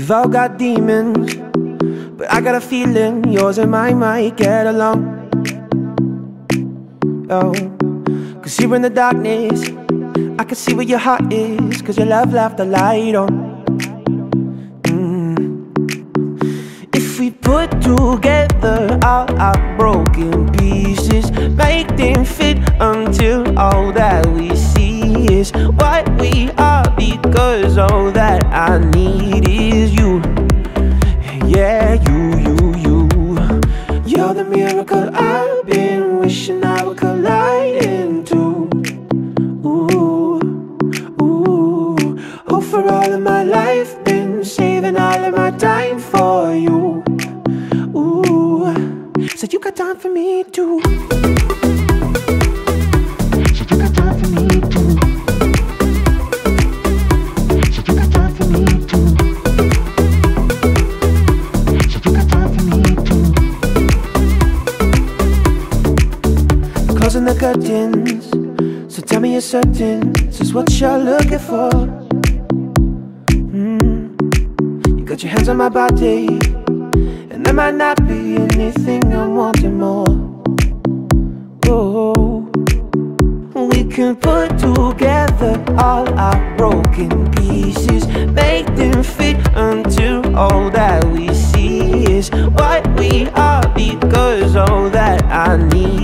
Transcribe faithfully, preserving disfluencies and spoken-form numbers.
We've all got demons, but I got a feeling yours and mine might get along. Oh, cause here in the darkness I can see where your heart is, cause your love left the light on. mm. If we put together all our broken pieces, make them fit until all that we see is what we are, because all that I need is you. Yeah, you, you, you. You're the miracle I've been wishing I would collide into. Ooh, ooh. Oh, for all of my life, been saving all of my time for you. Ooh, so you got time for me too. So you got time for me too. So you got time for me too. So you got time for me too. Closing the curtains, so tell me you're certain this is what you're looking for. mm. You got your hands on my body, and there might not be anything I'm wanting more. Oh, we can put together all our broken pieces, make them fit until all that we see is what we are, because all that I need